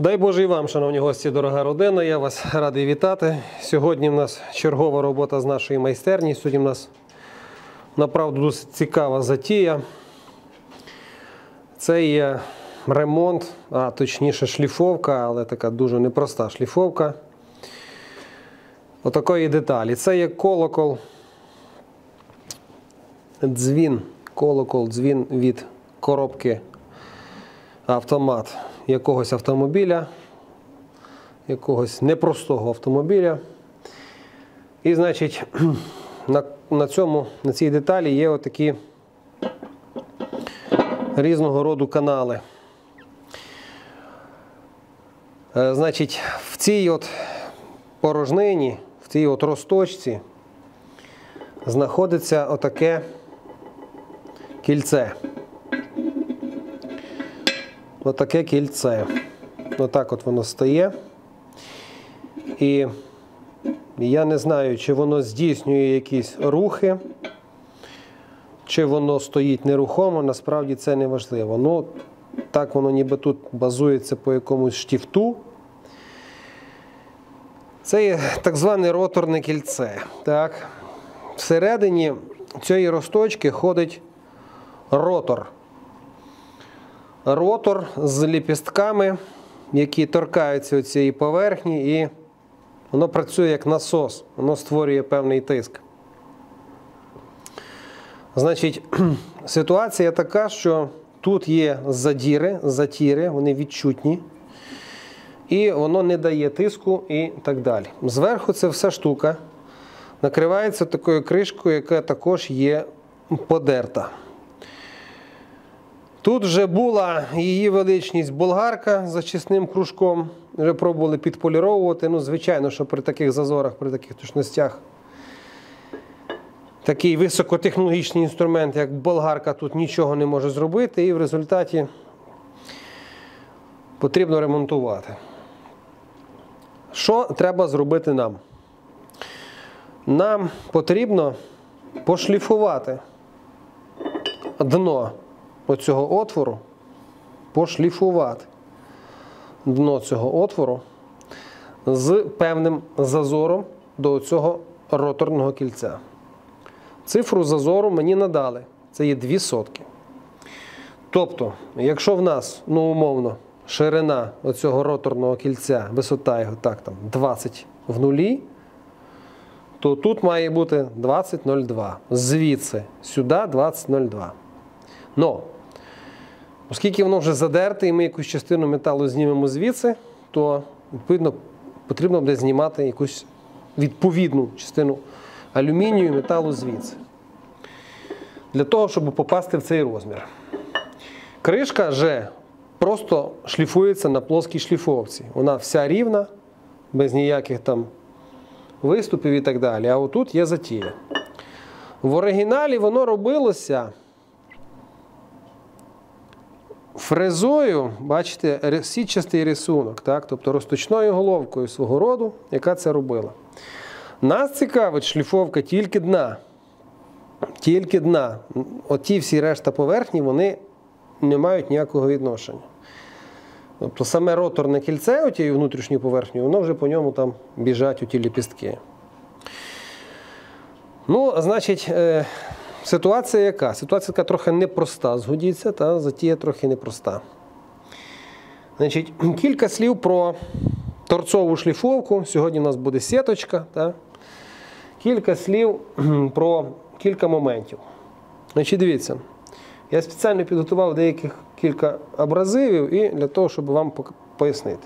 Дай Боже і вам, шановні гості, дорога родина, я вас радий вітати. Сьогодні в нас чергова робота з нашої майстерні. Сьогодні в нас, направду, досить цікава затія. Це є ремонт, а точніше шліфовка, але така дуже непроста шліфовка отакої деталі. Це є колокол, дзвін від коробки автомат якогось автомобіля, якогось непростого автомобіля. І, значить, на цій деталі є отакі різного роду канали. Значить, в цій от порожнині, в цій от розточці знаходиться отаке кільце. Отаке кільце. Отак от воно стає. І я не знаю, чи воно здійснює якісь рухи, чи воно стоїть нерухомо, насправді це не важливо. Ну, так воно ніби тут базується по якомусь штифту. Це є так зване роторне кільце. Так. Всередині цієї розточки ходить ротор. Ротор з ліпістками, які торкаються цієї поверхні, і воно працює як насос, воно створює певний тиск. Значить, ситуація така, що тут є затіри, вони відчутні, і воно не дає тиску і так далі. Зверху ця вся штука накривається такою кришкою, яка також є подерта. Тут вже була її величність болгарка з очисним кружком, вже пробували підполіровувати. Ну, звичайно, що при таких зазорах, при таких точностях такий високотехнологічний інструмент, як болгарка, тут нічого не може зробити, і в результаті потрібно ремонтувати. Що треба зробити нам? Нам потрібно пошліфувати дно оцього отвору, пошліфувати дно цього отвору з певним зазором до цього роторного кільця. Цифру зазору мені надали, це є 2 сотки. Тобто, якщо в нас, ну умовно, ширина оцього роторного кільця, висота його так, там, 20 в нулі, то тут має бути 20,02. Звідси сюди 20,02. Но, оскільки воно вже задерте, і ми якусь частину металу знімемо звідси, то, відповідно, потрібно буде знімати якусь відповідну частину алюмінію, металу звідси. Для того, щоб попасти в цей розмір. Кришка вже просто шліфується на плоскій шліфовці. Вона вся рівна, без ніяких там виступів і так далі. А отут є затія. В оригіналі воно робилося фрезою, бачите, сітчастий рисунок, так? Тобто розточною головкою свого роду, яка це робила. Нас цікавить шліфовка тільки дна. Тільки дна. Оті всі решта поверхні, вони не мають ніякого відношення. Тобто саме роторне кільце, отією внутрішньою поверхнею, воно вже по ньому там біжать оті ліпістки. Ну, значить, ситуація яка? Ситуація така трохи непроста, згодіться, та затія трохи непроста. Значить, кілька слів про торцову шліфовку. Сьогодні у нас буде сіточка. Та? Кілька слів про кілька моментів. Значить, дивіться, я спеціально підготував кілька абразивів і для того, щоб вам пояснити.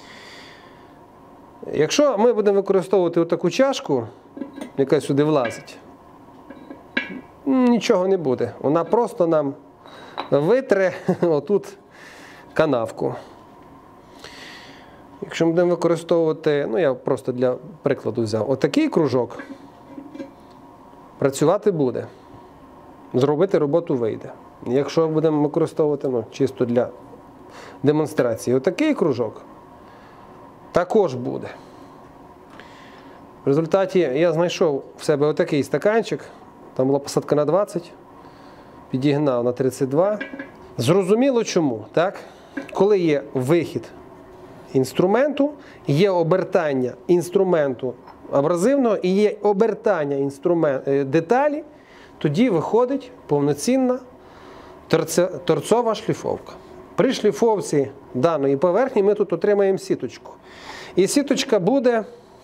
Якщо ми будемо використовувати отаку чашку, яка сюди влазить, нічого не буде. Вона просто нам витре отут канавку. Якщо ми будемо використовувати, ну я просто для прикладу взяв, отакий кружок, працювати буде. Зробити роботу вийде. Якщо будемо використовувати, ну, чисто для демонстрації, отакий кружок, також буде. В результаті я знайшов в себе отакий стаканчик, там була посадка на 20, підігнав на 32. Зрозуміло чому, так? Коли є вихід інструменту, є обертання інструменту абразивного і є обертання деталі, тоді виходить повноцінна торцова шліфовка. При шліфовці даної поверхні ми тут отримаємо сіточку. І сіточка буде,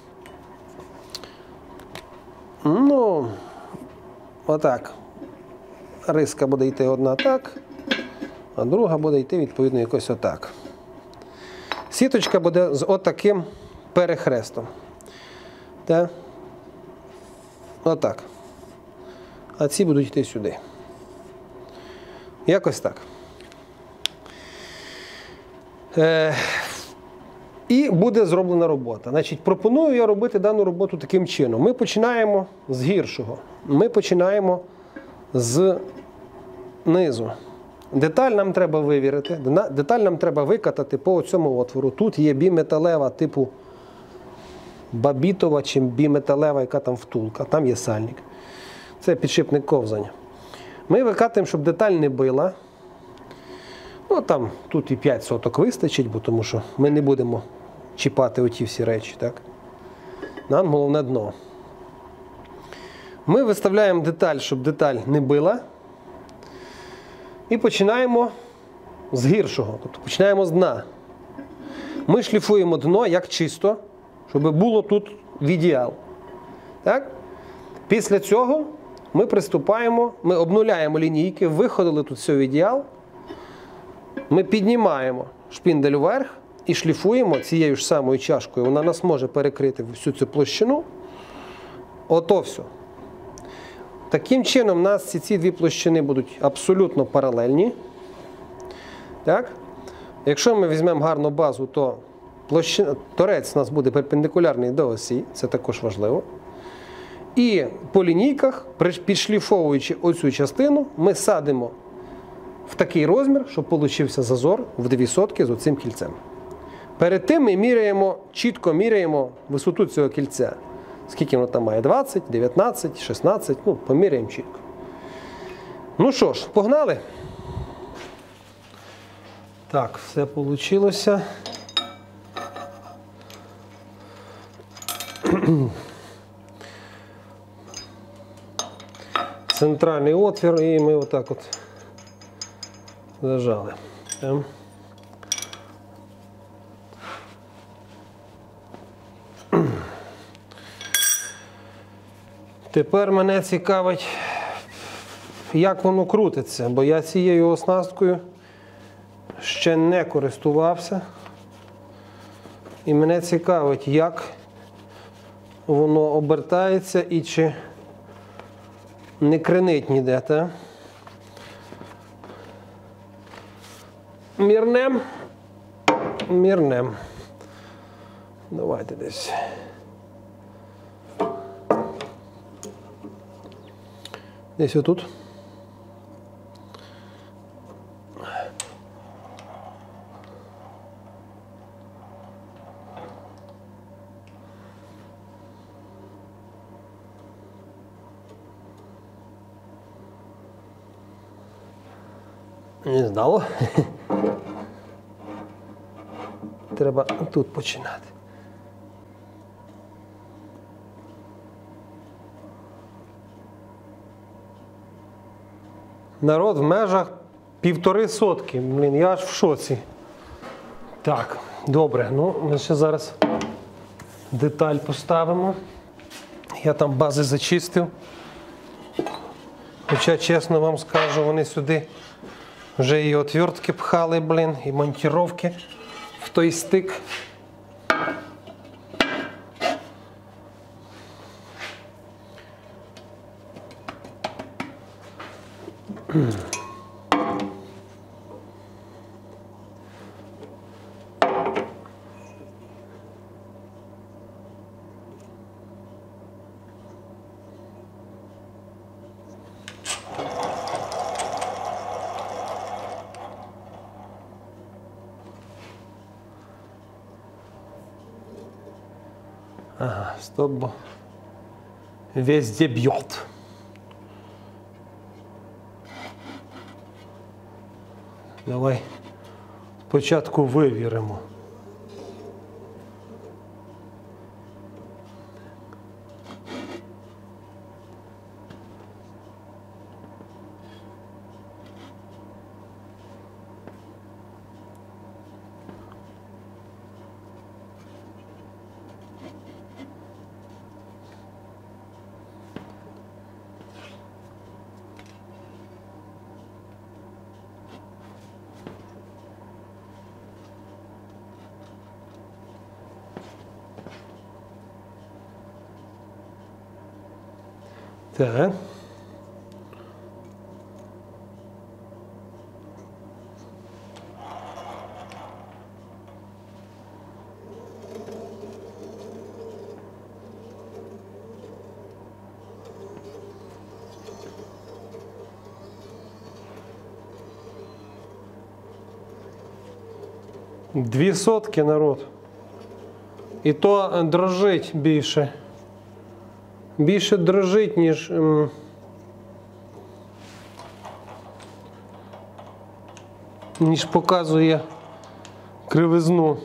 ну, отак. Риска буде йти одна так, а друга буде йти, відповідно, якось отак. Сіточка буде з отаким перехрестом. Так? Отак. А ці будуть йти сюди. Якось так. І буде зроблена робота. Значить, пропоную я робити дану роботу таким чином. Ми починаємо з гіршого. Ми починаємо з низу. Деталь нам треба вивірити, деталь нам треба викатати по цьому отвору. Тут є біметалева типу бабітова чи біметалева, яка там втулка, там є сальник. Це підшипник ковзання. Ми викатуємо, щоб деталь не била. Ну, там, тут і 5 соток вистачить, бо тому що ми не будемо чіпати оті всі речі. Так? Нам головне дно. Ми виставляємо деталь, щоб деталь не била. І починаємо з гіршого, тобто починаємо з дна. Ми шліфуємо дно як чисто, щоб було тут в ідеал. Так? Після цього ми приступаємо, ми обнуляємо лінійки, виходили тут все в ідеал. Ми піднімаємо шпіндель вверх і шліфуємо цією ж самою чашкою. Вона нас може перекрити всю цю площину. Ото все. Таким чином, у нас ці дві площини будуть абсолютно паралельні. Так? Якщо ми візьмемо гарну базу, то торець у нас буде перпендикулярний до осі, це також важливо. І по лінійках, підшліфовуючи оцю частину, ми садимо в такий розмір, щоб получився зазор в 2 сотки з оцим кільцем. Перед тим ми міряємо, чітко міряємо висоту цього кільця. Скільки воно там має? 20, 19, 16, ну, поміряємо чітко. Ну що ж, погнали. Так, все вийшло. Центральний отвір і ми отак от зажали. Тепер мене цікавить, як воно крутиться, бо я цією оснасткою ще не користувався. І мене цікавить, як воно обертається і чи не кренить ніде, так? Мірнем. Мірнем. Давайте десь. Десь отут. Не здало. Треба тут починати. Народ в межах 1,5 сотки. Блін, я аж в шоці. Так, добре. Ну, ми ще зараз деталь поставимо. Я там бази зачистив. Хоча, чесно вам скажу, вони сюди вже і отвертки пхали, блін, і монтировки в той стик. Ага, стоп, бо везде б'єт. Давай спочатку вивіримо. Так. Дві сотки, народ. І то дрожить більше. Більше дрожить, ніж показує кривизну.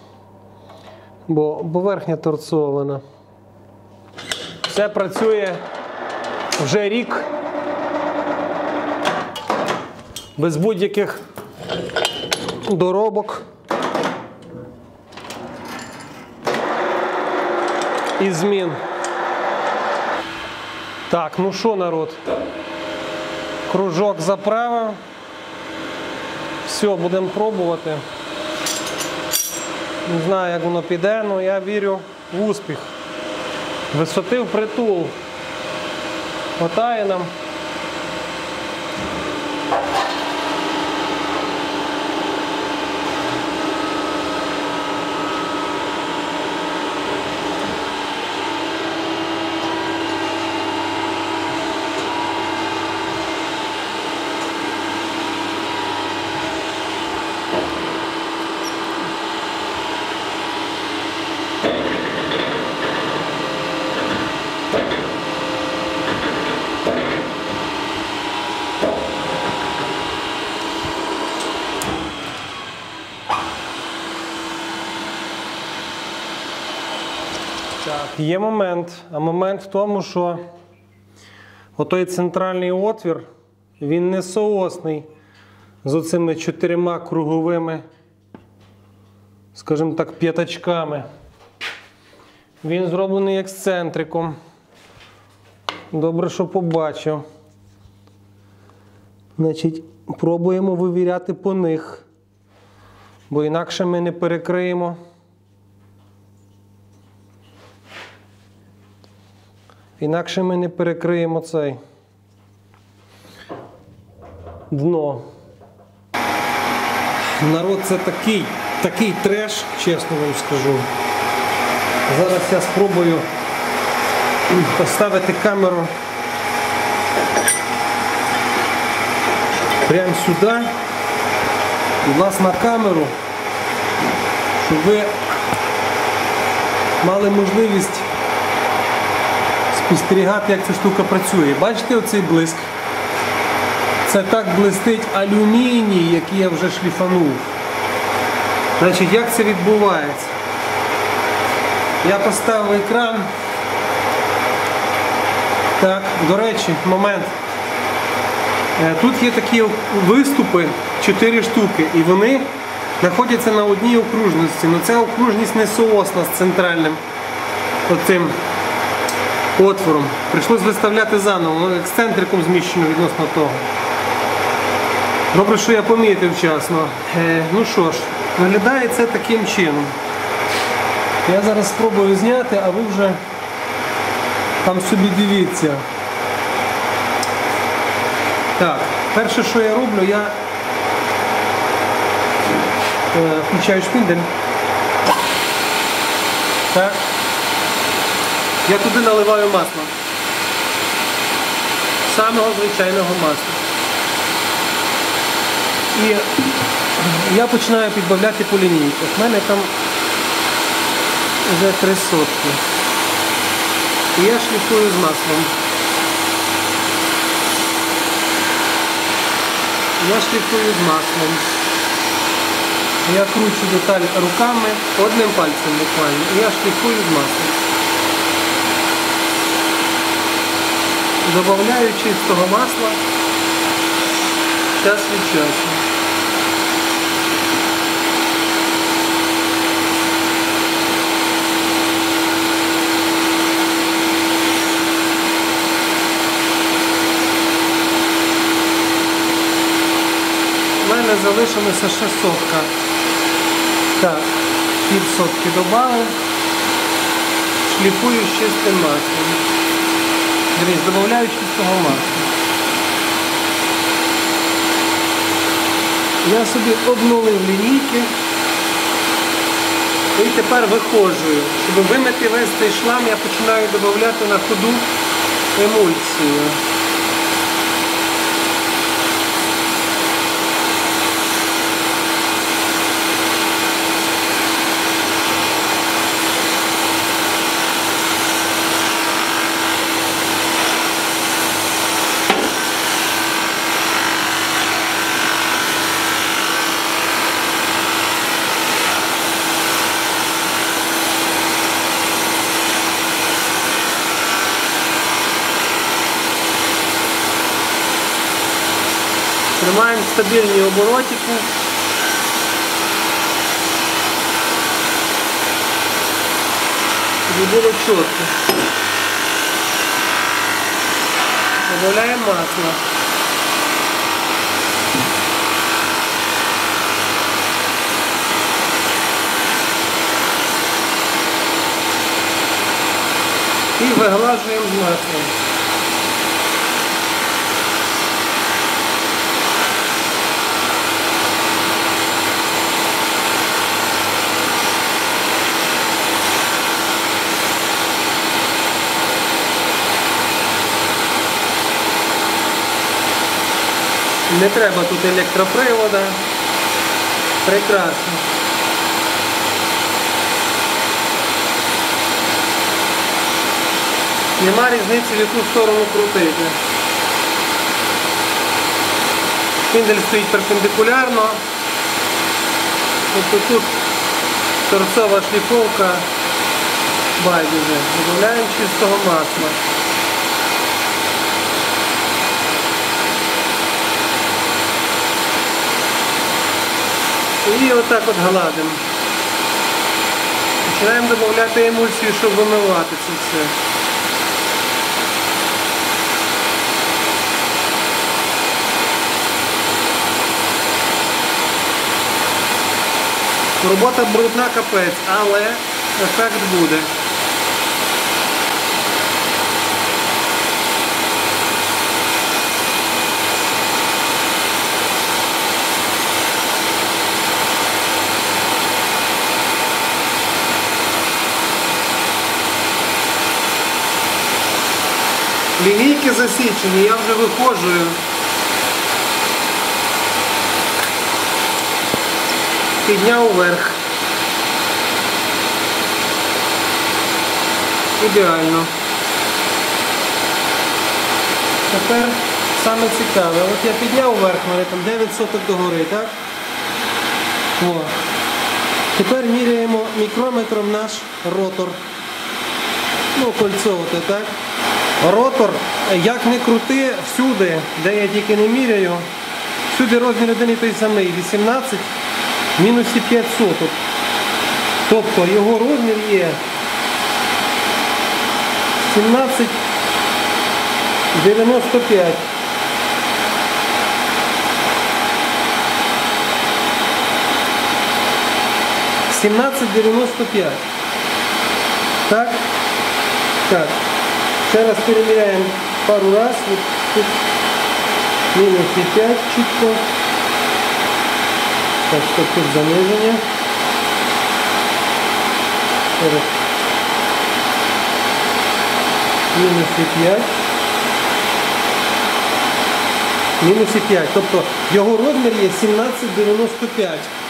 Бо поверхня торцована. Все працює вже рік. Без будь-яких доробок. І змін. Так, ну що, народ? Кружок заправив. Все, будемо пробувати. Не знаю, як воно піде, але я вірю в успіх. Висоти впритул. Хватає нам. Так, є момент. А момент в тому, що отой центральний отвір, він не соосний з оцими 4 круговими, скажімо так, п'ятачками. Він зроблений ексцентриком. Добре, що побачив. Значить, пробуємо вивіряти по них, бо інакше ми не перекриємо. Інакше ми не перекриємо цей дно. Народ, це такий треш, чесно вам скажу. Зараз я спробую поставити камеру прямо сюди і вас на камеру, щоб ви мали можливість спостерігати, як ця штука працює. Бачите оцей блиск? Це так блистить алюміній, який я вже шліфанув. Значить, як це відбувається? Я поставив екран. Так, до речі, момент. Тут є такі виступи, 4 штуки, і вони знаходяться на одній окружності. Но ця окружність не соосна з центральним оцим отвором. Прийшлось виставляти заново, воно ексцентриком зміщено відносно того. Добре, що я помітив вчасно. Ну що ж, виглядає це таким чином. Я зараз спробую зняти, а ви вже там собі дивіться. Так, перше, що я роблю, я включаю шпиндель. Так. Я туди наливаю масло. Самого звичайного масла. І я починаю підбавляти по лінійках. У мене там вже 3 сотки. І я шліфую з маслом. Я шліфую з маслом. Я кручу деталь руками, одним пальцем буквально. І я шліфую з маслом. Добавляю чистого масла час від часу. У мене залишилося ще сотка. Так, пів сотки додав. Шліфую з чистим маслом. Дивись, додаю чистого масла. Я собі обнулив лінійки і тепер виходжую. Щоб вимити весь цей шлам, я починаю додавати на ходу емульсію. Тримаємо стабільні оборотики. Щоб було чітко. Додаємо масло. І виглажуємо з маслом. Не треба тут електропривода. Прекрасно. Нема різниці, в яку сторону крутити. Шпиндель стоїть перпендикулярно. Тобто тут торцова шліфовка байдуже. Додаємо чистого масла. І отак от гладимо. Починаємо додавати емульсію, щоб вимивати це все. Робота брудна капець, але ефект буде. Лінійки засічені, я вже виходжу. Підняв вверх. Ідеально. Тепер саме цікаве. От я підняв вверх, в мене там 9 соток догори, так? О. Тепер міряємо мікрометром наш ротор. Ну, кольцовувати, так? Ротор, як не крути, всюди, де я тільки не міряю, всюди розмір один і той самий, 18 мінус 5 соток. Тобто його розмір є 17,95. «17,95». Так? Так. Ще раз переміряємо пару раз. От тут мінус 5 чітко. Так, що тут заниження. Ще раз. Мінус 5. Мінус 5. Тобто його розмір є 17,95.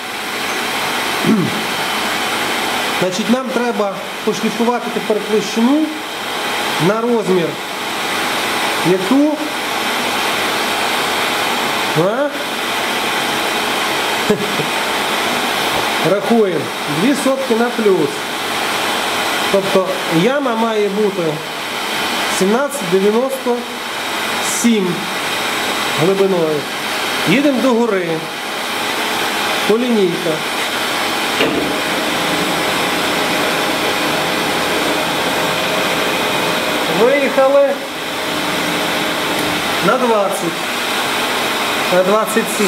Значить, нам треба пошліфувати тепер площину на розмір, яку рахуємо 2 сотки на плюс. Тобто яма має бути 17,97 глибиною. Їдемо до гори. То лінійка. Виїхали на 20, на 27.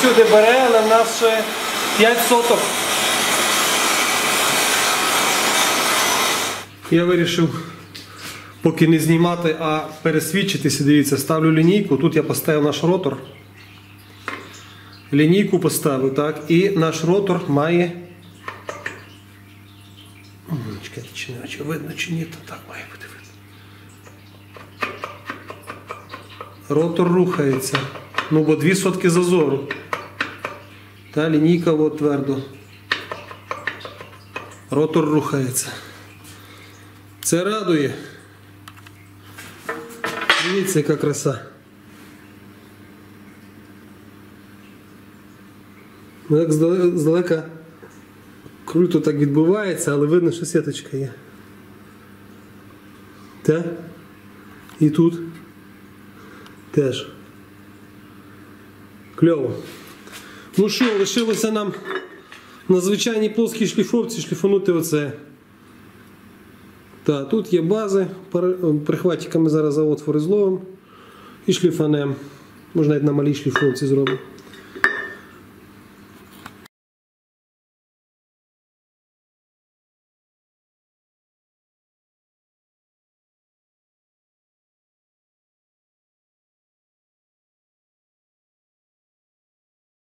всюди бере, але в нас ще 5 соток. Я вирішив поки не знімати, а пересвідчитися. Дивіться, ставлю лінійку. Тут я поставив наш ротор. Лінійку поставив, так, і наш ротор має... Чекайте, чи видно, чи ні, то так має бути видно. Ротор рухається. Ну, бо 2 сотки зазору. Та лінійка от твердо. Ротор рухається. Це радує. Дивіться, яка краса. Ну, як здалека круто так відбувається, але видно, що сіточка є. Та? І тут теж. Кльово. Ну що, лишилося нам на звичайній плоскій шліфовці шліфанути оце. Так, тут є бази, прихватиками зараз за отвори зловимо і шліфанем. Можна навіть на малій шліфовці зробити.